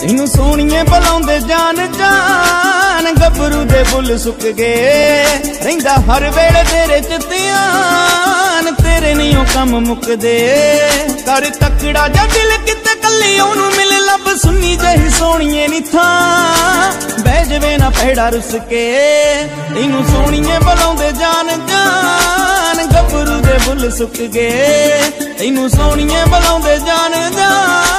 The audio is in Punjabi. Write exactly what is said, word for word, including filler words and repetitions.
ਤੈਨੂੰ ਸੋਹਣੀਏ ਬੁਲਾਉਂਦੇ ਜਾਨ ਜਾਨ, ਗੱਭਰੂ ਦੇ ਬੁੱਲ ਸੁੱਕ ਗਏ, ਰਹਿੰਦਾ ਹਰ ਵੇਲੇ ਤੇਰੇ ਚ ਧਿਆਨ, ਤੇਰੇ ਨਹੀਂ ਉਹ ਕੰਮ ਮੁੱਕਦੇ। ਕਰ ਤਕੜਾ ਜਾਂ ਦਿਲ ਕਿਤੇ ਕੱਲੀ ਉਹਨੂੰ ਮਿਲ ਲੱਭ, ਸੁਣੀ ਜਿਹੀ ਸੋਹਣੀਏ ਨੀ ਥਾਂ, ਬਹਿ ਜਵੇ ਨਾ ਪੈੜਾ ਰੁੱਸ ਕੇ। ਤੈਨੂੰ ਸੋਹਣੀਏ ਬੁਲਾਉਂਦੇ ਜਾਨ ਜਾਨ, ਗੱਭਰੂ ਦੇ ਬੁੱਲ ਸੁੱਕ ਗਏ, ਤੈਨੂੰ ਸੋਹਣੀਏ ਬੁਲਾਉਂਦੇ ਜਾਨ ਜਾਨ।